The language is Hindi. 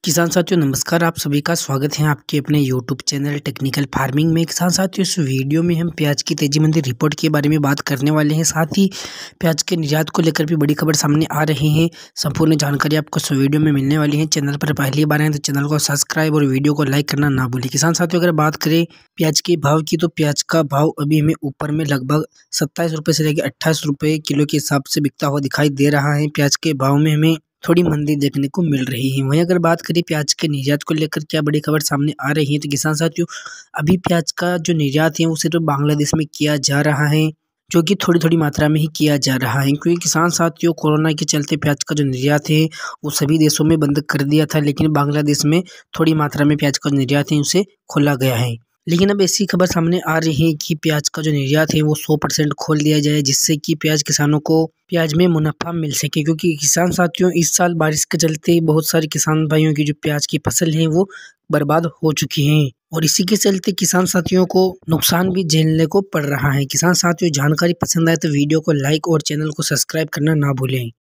किसान साथियों नमस्कार। आप सभी का स्वागत है आपके अपने यूट्यूब चैनल टेक्निकल फार्मिंग में। किसान साथियों इस वीडियो में हम प्याज की तेजी मंदी रिपोर्ट के बारे में बात करने वाले हैं। साथ ही प्याज के निर्यात को लेकर भी बड़ी खबर सामने आ रही है। संपूर्ण जानकारी आपको इस वीडियो में मिलने वाली है। चैनल पर पहली बार है तो चैनल को सब्सक्राइब और वीडियो को लाइक करना ना भूलें। किसान साथियों अगर बात करें प्याज के भाव की, तो प्याज का भाव अभी हमें ऊपर में लगभग 27 रुपये से लेकर 28 रुपये किलो के हिसाब से बिकता हुआ दिखाई दे रहा है। प्याज के भाव में हमें थोड़ी मंदी देखने को मिल रही है। वहीं अगर बात करें प्याज के निर्यात को लेकर क्या बड़ी खबर सामने आ रही है, तो किसान साथियों अभी प्याज का जो निर्यात है वो सिर्फ बांग्लादेश में किया जा रहा है, जो कि थोड़ी थोड़ी मात्रा में ही किया जा रहा है। क्योंकि किसान साथियों कोरोना के चलते प्याज का जो निर्यात है वो सभी देशों में बंद कर दिया था, लेकिन बांग्लादेश में थोड़ी मात्रा में प्याज का निर्यात है उसे खोला गया है। लेकिन अब ऐसी खबर सामने आ रही है कि प्याज का जो निर्यात है वो 100% खोल दिया जाए, जिससे कि प्याज किसानों को प्याज में मुनाफा मिल सके। क्योंकि किसान साथियों इस साल बारिश के चलते बहुत सारे किसान भाइयों की जो प्याज की फसल है वो बर्बाद हो चुकी है और इसी के चलते किसान साथियों को नुकसान भी झेलने को पड़ रहा है। किसान साथियों जानकारी पसंद आए तो वीडियो को लाइक और चैनल को सब्सक्राइब करना ना भूलें।